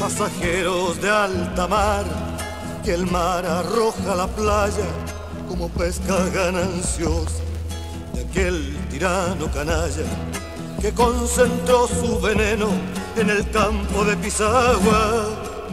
pasajeros de alta mar, que el mar arroja a la playa como pesca gananciosa de aquel tirano canalla que concentró su veneno en el campo de Pisagua.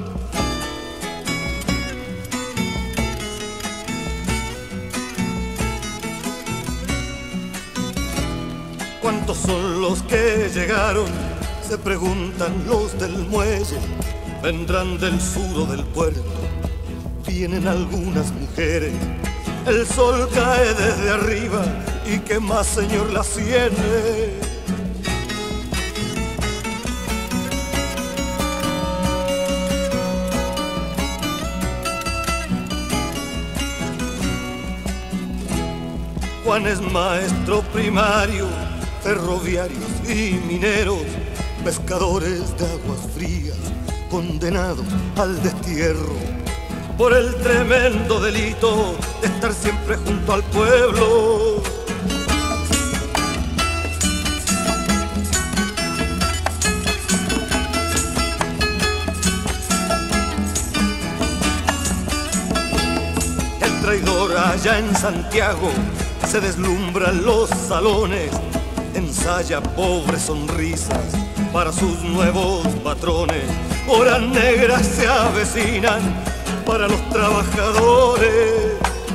¿Cuántos son los que llegaron?, se preguntan los del muelle. Vendrán del sur o del puerto, vienen algunas mujeres. El sol cae desde arriba y qué más, señor, las sienes. Juan es maestro primario, ferroviarios y mineros, pescadores de aguas frías, condenados al destierro por el tremendo delito de estar siempre junto al pueblo. El traidor allá en Santiago se deslumbra en los salones, ensaya pobres sonrisas para sus nuevos patrones. Horas negras se avecinan para los trabajadores.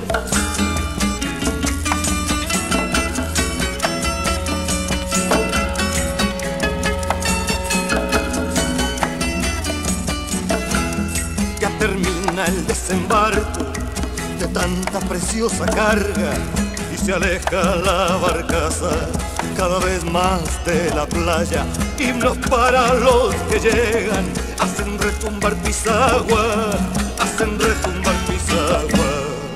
Ya termina el desembarco de tanta preciosa carga y se aleja la barcaza cada vez más de la playa. Himnos para los que llegan, hacen retumbar Pisagua, hacen retumbar Pisagua.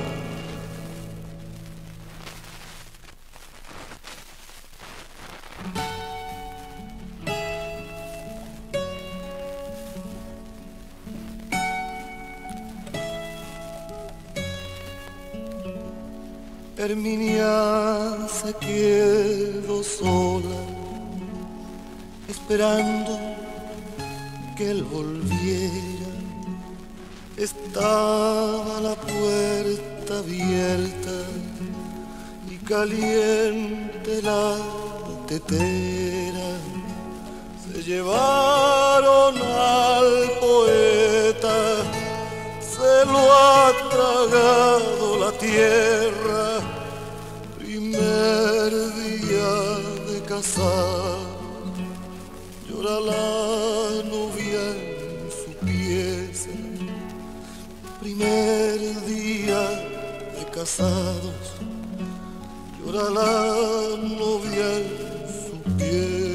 Herminia se quedó sola, esperando que él volviera. Estaba la puerta abierta y caliente la tetera. Se llevaron al poeta, se lo ha tragado la tierra. Primer día de casar, llora la novia en su pieza. Primer día de casados, llora la novia en su pieza.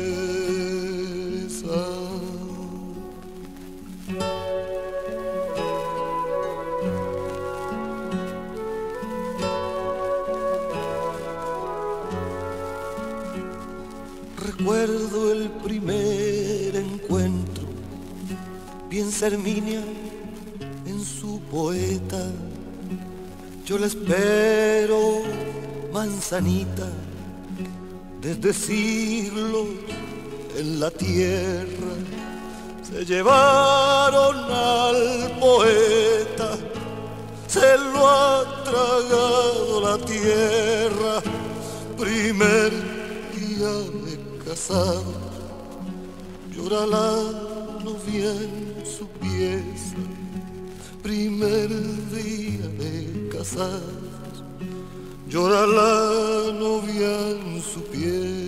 Recuerdo el primer encuentro, piensa Herminia en su poeta. Yo la espero, manzanita, desde siglos en la tierra. Se llevaron al poeta, se lo ha tragado la tierra. Primer día de casados, llora la novia en su pieza. Primer día de casados, llora la novia en su pieza.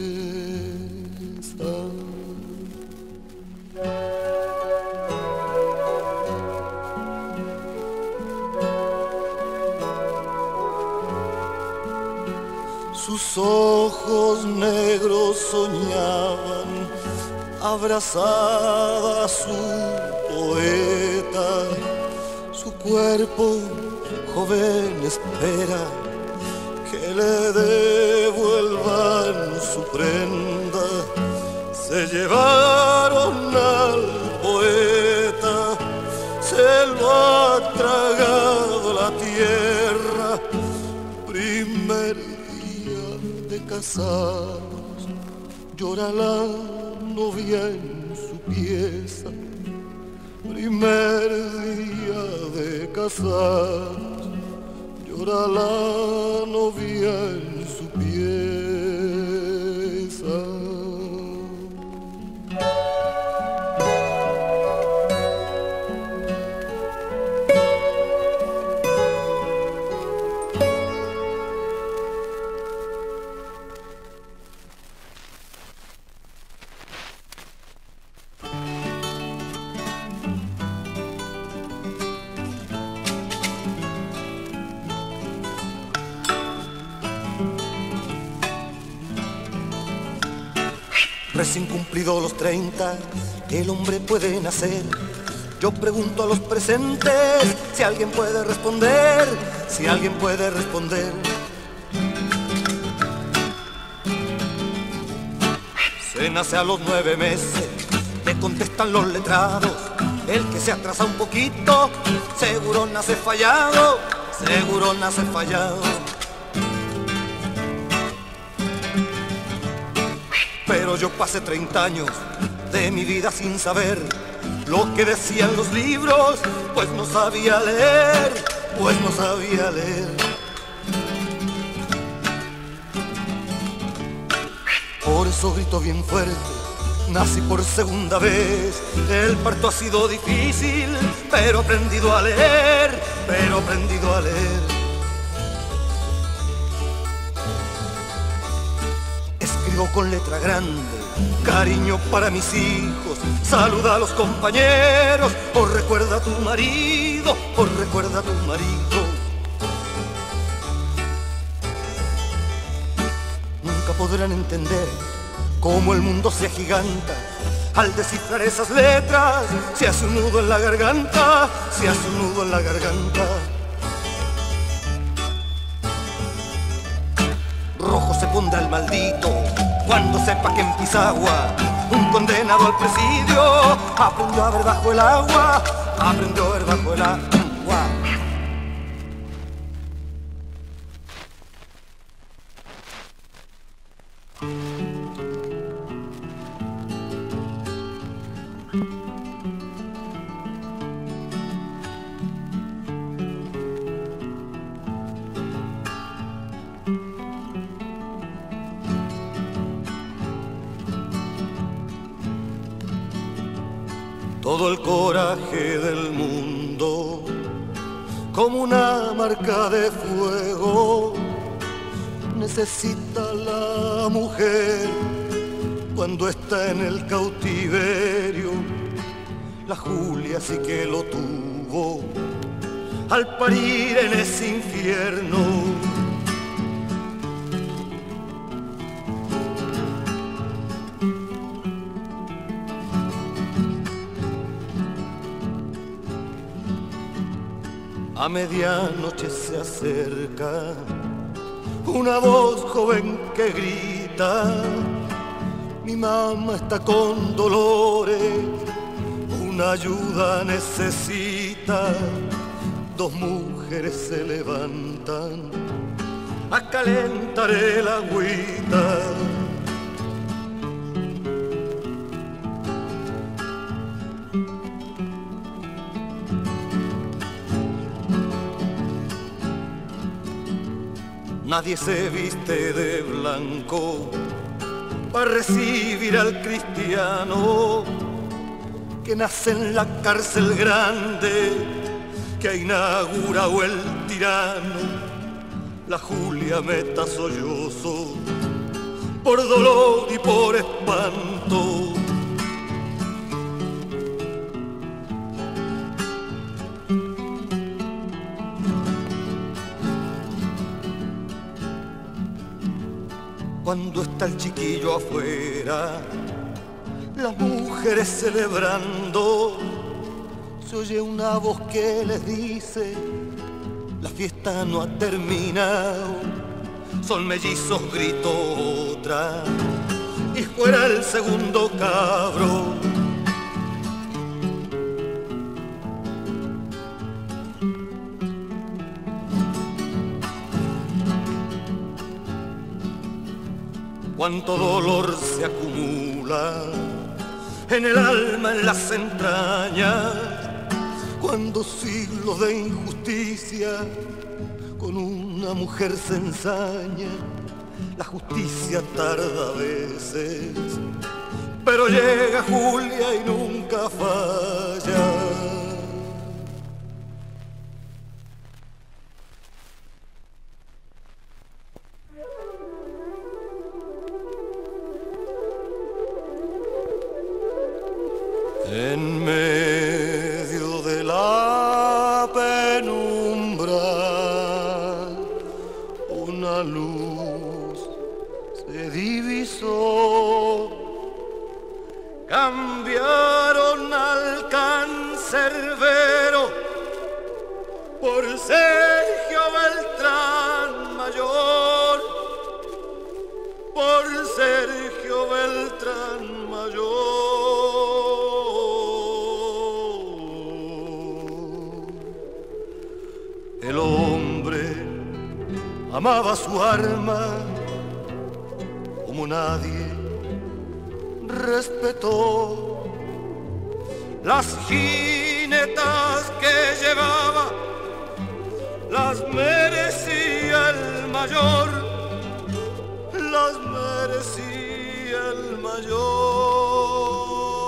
Sus ojos negros soñaban abrazada a su poeta. Su cuerpo joven espera que le devuelvan su prenda. Se llevaron al poeta, se lo ha tragado la tierra. Primer día de casados, llora la novia en su pieza. Primer día de casar, llora la novia en su pieza. Recién cumplido los 30, el hombre puede nacer. Yo pregunto a los presentes si alguien puede responder, si alguien puede responder. Se nace a los 9 meses, te contestan los letrados. El que se atrasa un poquito, seguro nace fallado, seguro nace fallado. Pero yo pasé 30 años de mi vida sin saber lo que decían los libros, pues no sabía leer, pues no sabía leer. Por eso grito bien fuerte, nací por segunda vez. El parto ha sido difícil, pero he aprendido a leer, pero he aprendido a leer. Con letra grande, cariño para mis hijos, saluda a los compañeros, o recuerda a tu marido, o recuerda a tu marido. Nunca podrán entender cómo el mundo se agiganta al descifrar esas letras. Se hace un nudo en la garganta, se hace un nudo en la garganta. Rojo se pondrá el maldito cuando sepa que en Pisagua un condenado al presidio aprendió a ver bajo el agua, aprendió a ver bajo el agua. Todo el coraje del mundo, como una marca de fuego, necesita la mujer cuando está en el cautiverio. La Julia sí que lo tuvo al parir en ese infierno. A medianoche se acerca una voz joven que grita: mi mamá está con dolores, una ayuda necesita. Dos mujeres se levantan a calentar el agüita. Nadie se viste de blanco para recibir al cristiano que nace en la cárcel grande que ha inaugurado el tirano. La Julia meta sollozo por dolor y por espanto. Cuando está el chiquillo afuera, las mujeres celebrando, se oye una voz que les dice: la fiesta no ha terminado. Son mellizos, gritó otra, y fuera el segundo cabro. Cuánto dolor se acumula en el alma, en las entrañas, cuando siglos de injusticia con una mujer se ensaña. La justicia tarda a veces, pero llega Julia y nunca falla. En medio de la penumbra, una luz se divisó. Cambiaron al cancerbero por Sergio Beltrán Mayor, por Sergio Beltrán Mayor. El hombre amaba su arma como nadie respetó. Las jinetas que llevaba las merecía el mayor, las merecía el mayor.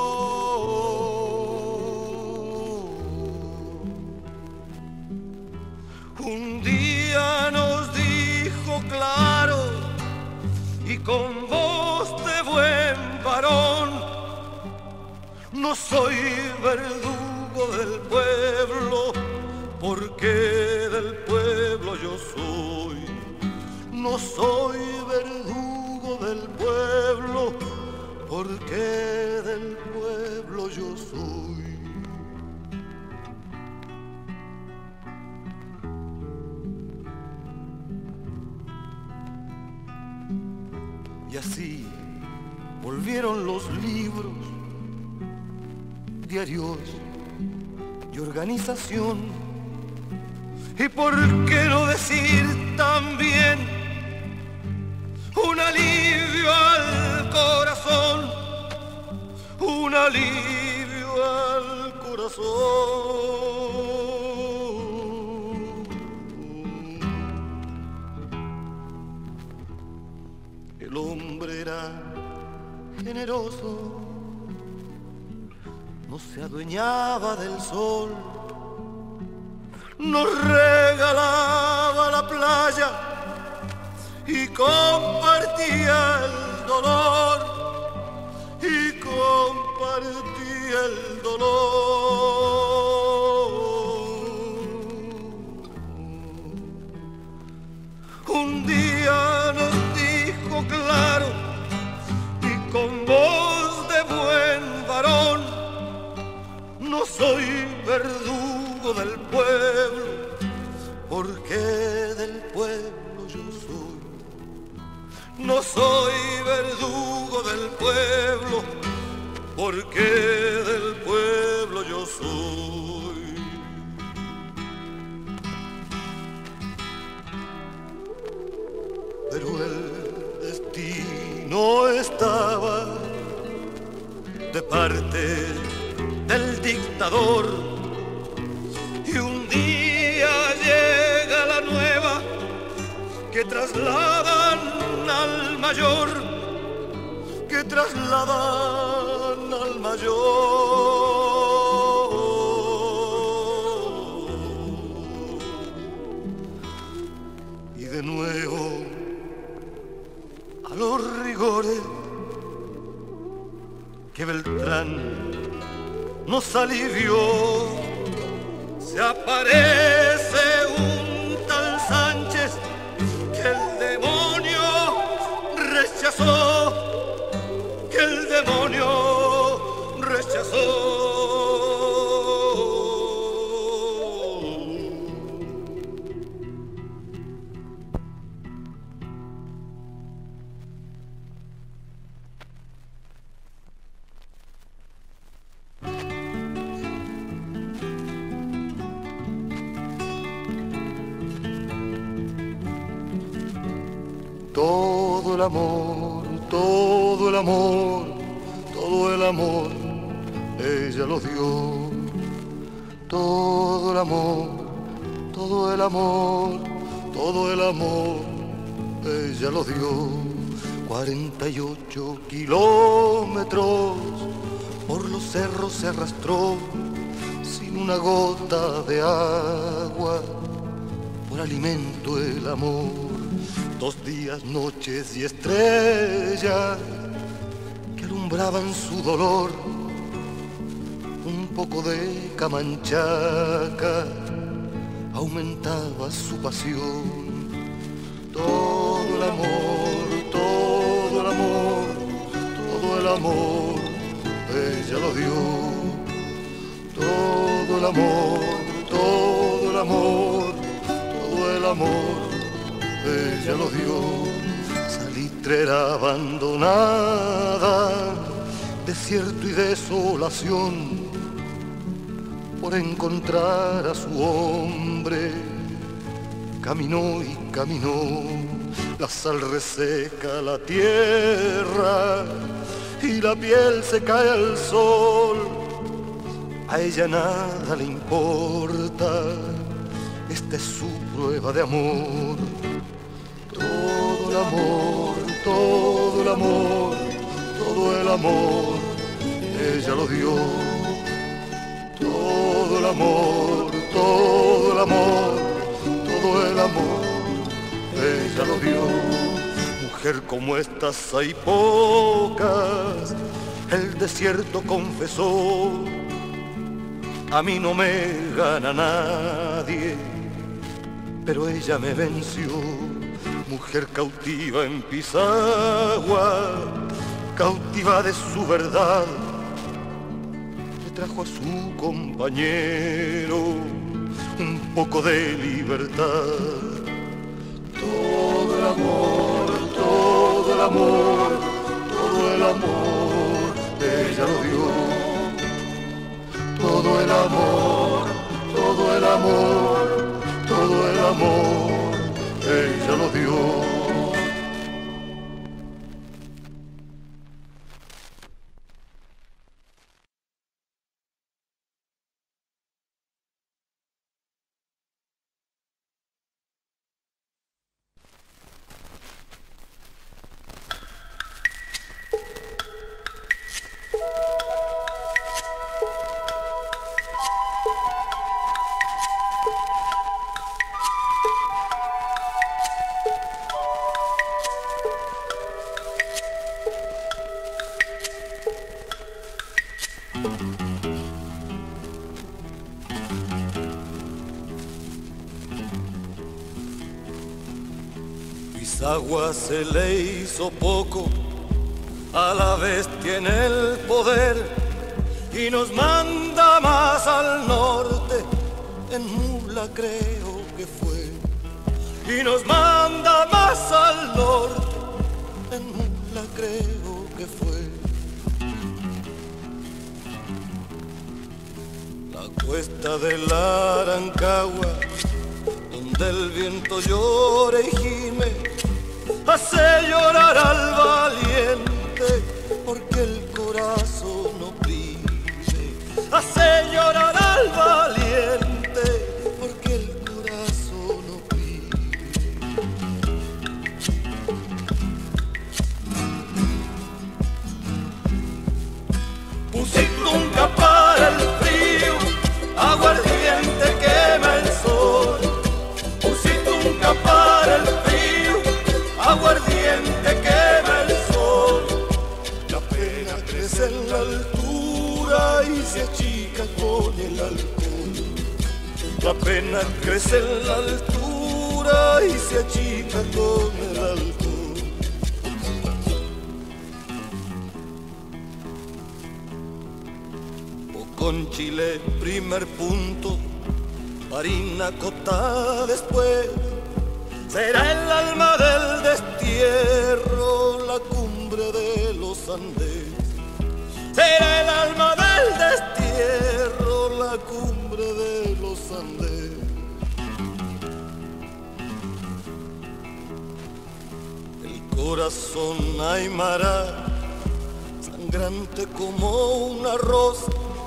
Un día nos dijo claro y con voz de buen varón: no soy verdugo del pueblo, porque del pueblo yo soy. No soy verdugo del pueblo, porque del pueblo yo soy. Y así volvieron los libros, diarios y organización. Y por qué no decir también un alivio al corazón, un alivio al corazón. El hombre era generoso, no se adueñaba del sol, nos regalaba la playa y compartía el dolor, y compartía el dolor. Un día nos dijo claro y con voz de buen varón: no soy verdugo del pueblo, porque del pueblo yo soy. No soy verdugo del pueblo, porque del pueblo yo soy. Pero el destino estaba de parte del dictador, y un día llega la nueva que trasladan al mayor, que trasladan al mayor. Y de nuevo a los rigores que Beltrán nos alivió, se aparece un tal Sánchez que el demonio rechazó, que el demonio rechazó. Todo el amor, todo el amor, todo el amor ella lo dio. Todo el amor, todo el amor, todo el amor, ella lo dio. 48 kilómetros por los cerros se arrastró sin una gota de agua, por alimento el amor. 2 días, noches y estrellas que alumbraban su dolor. Un poco de camanchaca aumentaba su pasión. Todo el amor, todo el amor, todo el amor, ella lo dio. Todo el amor, todo el amor, todo el amor, ella lo dio. Salitrera abandonada, desierto y desolación, por encontrar a su hombre, caminó y caminó. La sal reseca la tierra y la piel se cae al sol. A ella nada le importa, esta es su prueba de amor. Todo el amor, todo el amor, todo el amor, ella lo dio. Todo el amor, todo el amor, todo el amor, ella lo dio. Mujer como estas hay pocas, el desierto confesó. A mí no me gana nadie, pero ella me venció. Mujer cautiva en Pisagua, cautiva de su verdad, le trajo a su compañero un poco de libertad. Todo el amor, todo el amor, todo el amor, ella lo dio. Todo el amor, todo el amor, todo el amor, ella lo dio. Pisagua se le hizo poco, a la vez tiene el poder y nos manda más al norte, en mula creo que fue, y nos manda más al norte, en mula creo que fue. La cuesta de la Arancagua, donde el viento llora y gime, hace llorar al valiente, porque el corazón oprime. Hace llorar al valiente, porque el corazón oprime. Pusiste un para el frío, aguardiente quema el sol. Pusiste un para el frío, aguardiente quema el sol. La pena crece en la altura y se achica con el alcohol. La pena crece en la altura y se achica con el alcohol. O con Chile primer punto, Parinacota después. Será el alma del destierro, la cumbre de los Andes. Será el alma del destierro, la cumbre de los Andes. El corazón aymara, sangrante como una rosa,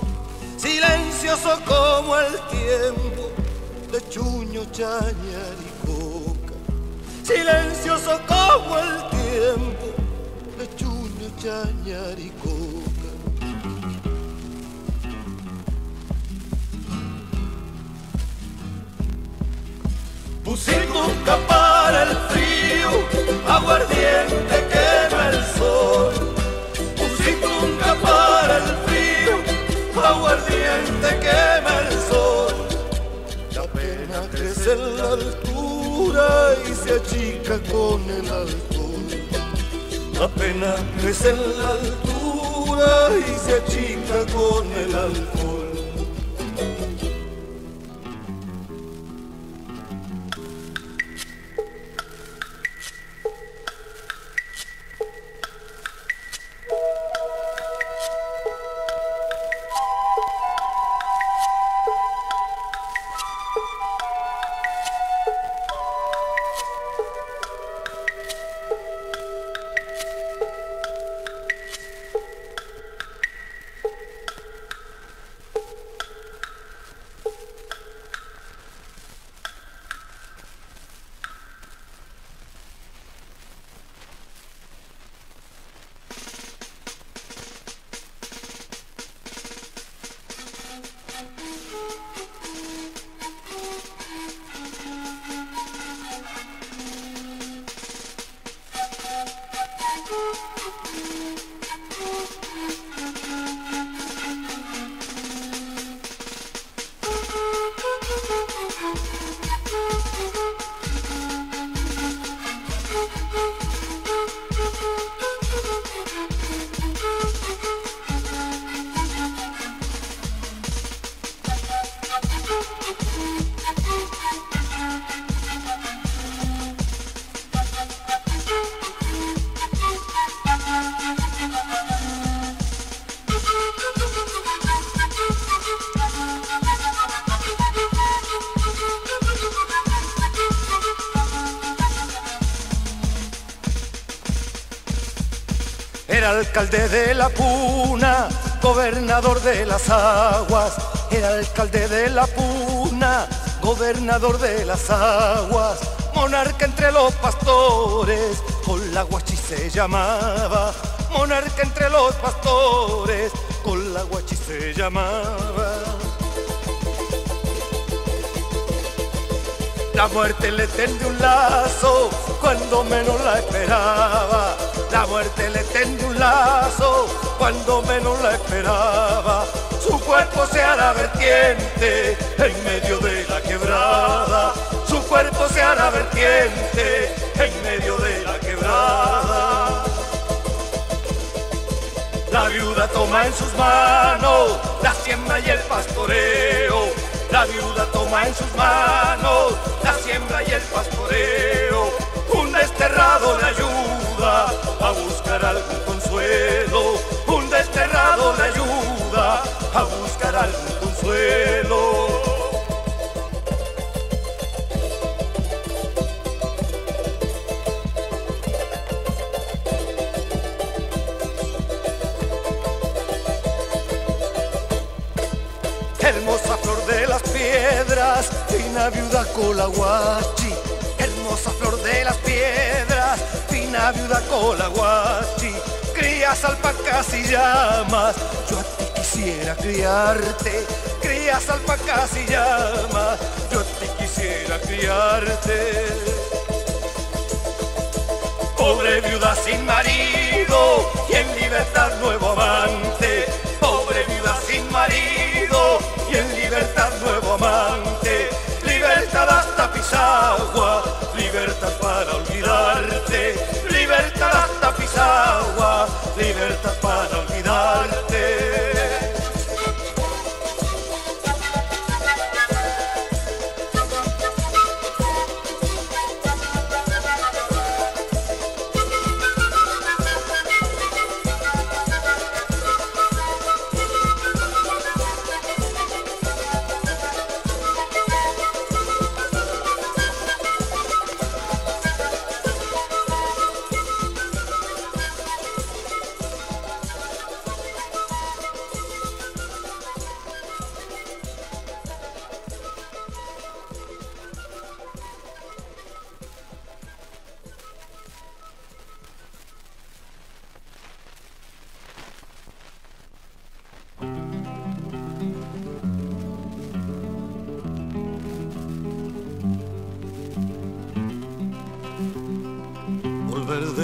silencioso como el tiempo de Chuño, Chañar y Coca, silencioso como el tiempo de Chuño, Chañar y Coca. Pusietuca para el frío, aguardiente quema el sol. Pusietuca para el frío, aguardiente quema el sol. La pena crece en la altura y se achica con el alcohol. La pena crece en la altura y se achica con el alcohol. Era alcalde de la Puna, gobernador de las aguas. Era alcalde de la Puna, gobernador de las aguas. Monarca entre los pastores, con la guachi se llamaba. Monarca entre los pastores, con la guachi se llamaba. La muerte le tendió un lazo cuando menos la esperaba. La muerte le tendió un lazo cuando menos la esperaba. Su cuerpo se hará vertiente en medio de la quebrada. Su cuerpo se hará vertiente en medio de la quebrada. La viuda toma en sus manos la siembra y el pastoreo. La viuda toma en sus manos la siembra y el pastoreo. Un desterrado le ayuda a buscar algún consuelo. Un desterrado le ayuda a buscar algún consuelo. Hermosa flor de las piedras, fina viuda colahuachi. Hermosa flor de las piedras, fina viuda colahuachi. Crías, alpacas y llamas, yo a ti quisiera criarte. Crías, alpacas y llamas, yo a ti quisiera criarte. Pobre viuda sin marido y en libertad nuevo amante. Pobre viuda sin marido y en libertad nuevo amante. Libertad hasta Pisagua, libertad para olvidarte. Libertad hasta Pisagua, libertad para olvidarte.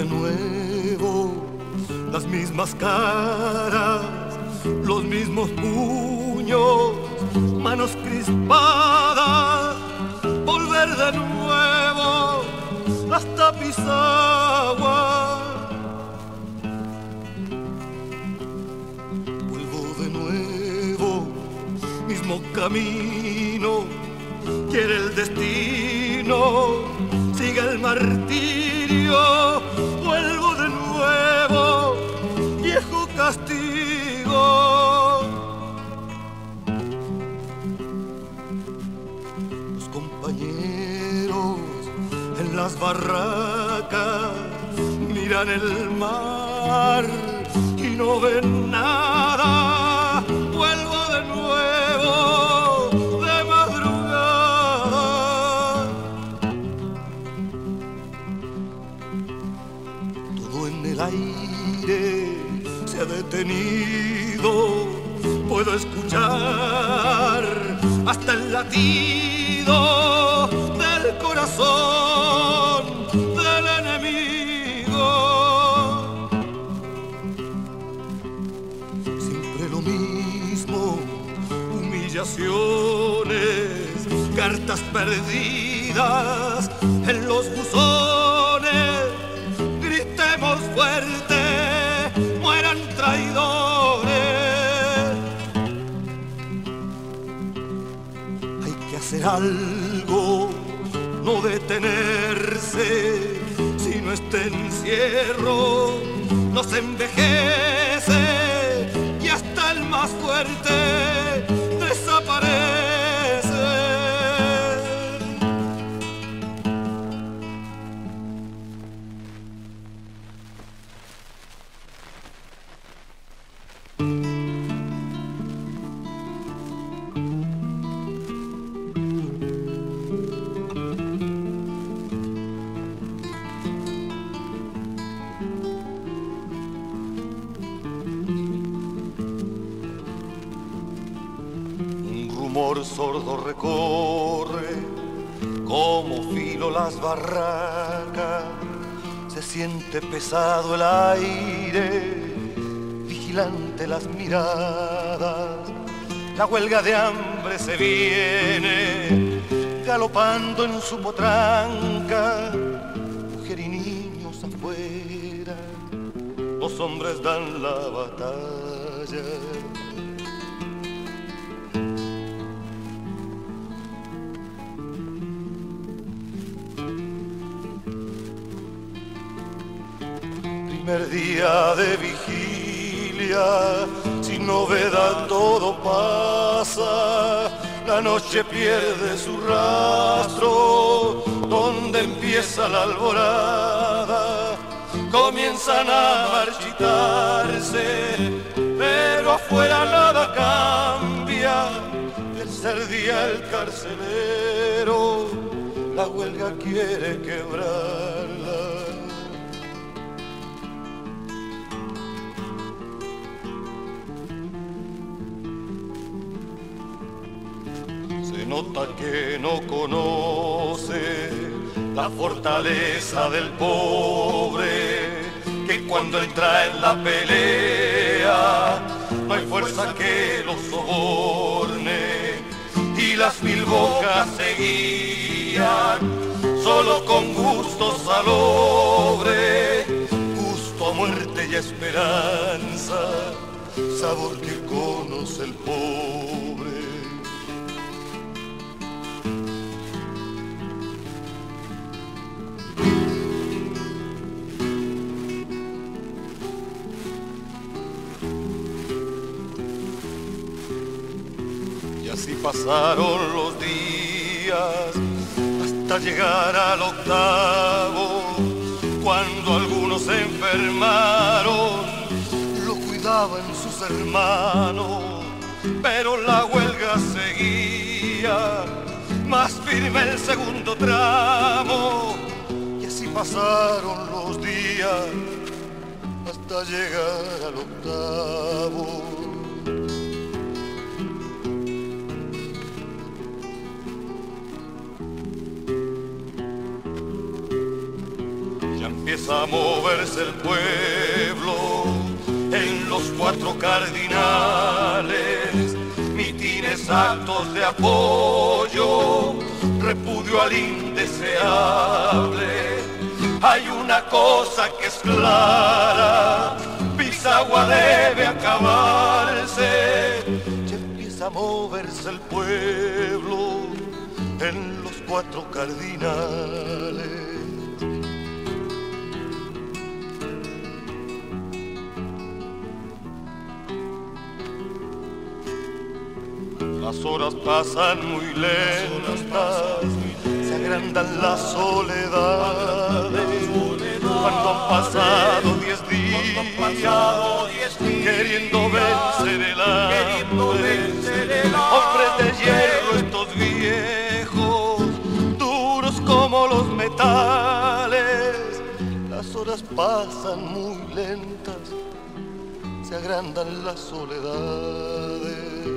nuevo, las mismas caras, los mismos puños, manos crispadas, volver de nuevo hasta Pisagua. Vuelvo de nuevo, mismo camino, quiere el destino, sigue el martirio. Vuelvo de nuevo, viejo castigo. Los compañeros en las barracas miran el mar y no ven nada. Vuelvo de nuevo de madrugada. Todo en el aire se ha detenido. Puedo escuchar hasta el latido del corazón del enemigo. Siempre lo mismo, humillaciones, cartas perdidas en los buzones. Gritemos fuerte, mueran traidores. Hay que hacer algo, no detenerse. Si no este encierro nos envejece y hasta el más fuerte desaparece. Rumor sordo recorre como filo las barracas. Se siente pesado el aire, vigilante las miradas. La huelga de hambre se viene galopando en su potranca. Mujer y niños afuera, los hombres dan la batalla. Primer día de vigilia, sin novedad todo pasa. La noche pierde su rastro, donde empieza la alborada. Comienzan a marchitarse, pero afuera nada cambia. Tercer día el carcelero, la huelga quiere quebrarla. Se nota que no conoce la fortaleza del pobre, que cuando entra en la pelea no hay fuerza que lo soborne, y las mil bocas seguían solo con gusto salobre, gusto a muerte y esperanza, sabor que conoce el pobre. Y así pasaron los días hasta llegar al octavo, cuando algunos se enfermaron, lo cuidaban sus hermanos, pero la huelga seguía, más firme el segundo tramo. Y así pasaron los días hasta llegar al octavo. empieza a moverse el pueblo en los cuatro cardinales, mitines, actos de apoyo, repudio al indeseable. Hay una cosa que es clara, Pisagua debe acabarse. Y empieza a moverse el pueblo en los cuatro cardinales. Las horas pasan muy lentas, se agrandan las soledades. Cuando han pasado 10 días, queriendo vencer el hambre. Hombres de hierro estos viejos, duros como los metales. Las horas pasan muy lentas, se agrandan las soledades.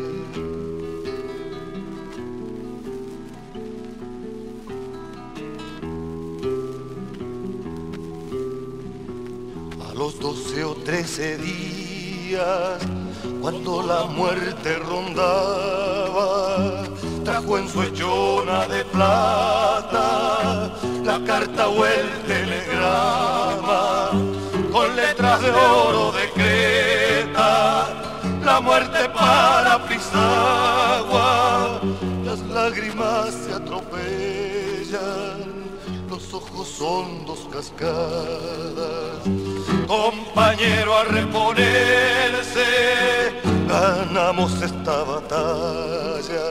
A los 12 o 13 días, cuando la muerte rondaba, trajo en su hechona de plata la carta o el telegrama, con letras de oro decreta la muerte para Pisagua. Las lágrimas se atropellan, los ojos hondos cascadas. Compañero, a reponerse, ganamos esta batalla.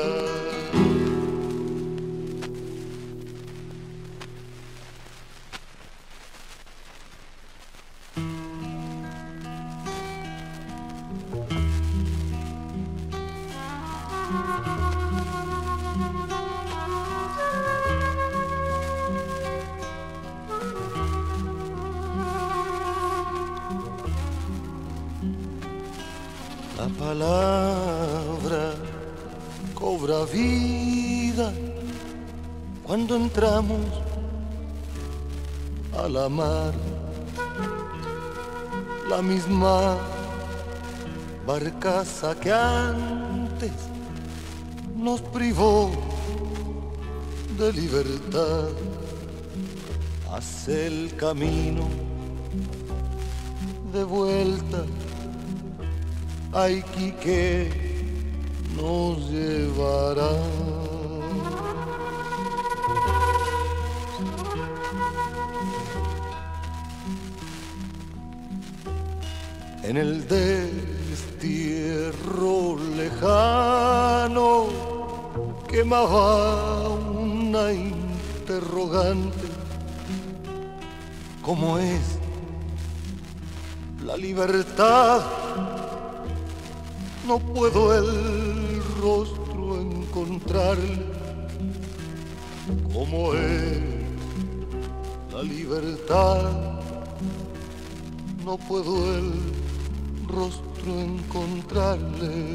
La palabra cobra vida cuando entramos a la mar, la misma barcaza que antes nos privó de libertad, hace el camino de vuelta a Iquique, nos llevará. En el destierro lejano quemaba una interrogante: ¿cómo es la libertad? No puedo el rostro encontrarle. ¿Cómo es la libertad? No puedo el rostro encontrarle.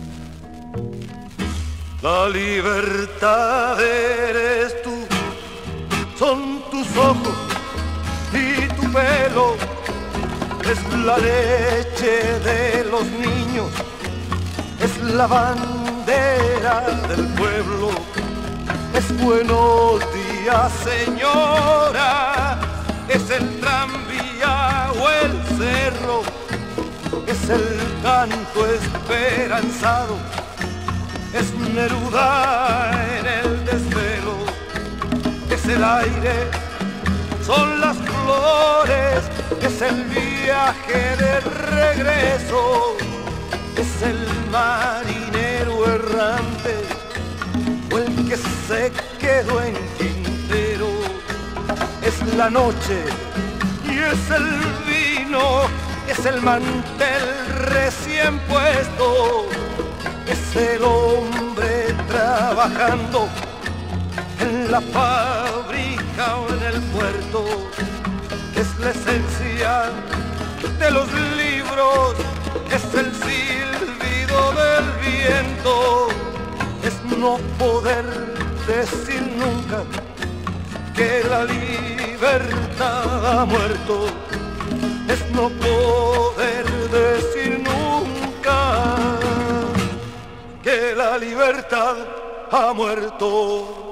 La libertad eres tú, son tus ojos y tu pelo, es la leche de los niños, es la bandera del pueblo. Es buenos días, señora, es el tranvía o el cerro, es el canto esperanzado, es Neruda en el desvelo, es el aire, son las flores, es el viaje de regreso, es el marinero errante o el que se quedó en Quintero, es la noche y es el vino, es el mantel recién puesto, es el hombre trabajando en la fábrica o en el puerto, es la esencia de los libros, es el silbido del viento, es no poder decir nunca que la libertad ha muerto es no poder decir nunca que la libertad ha muerto.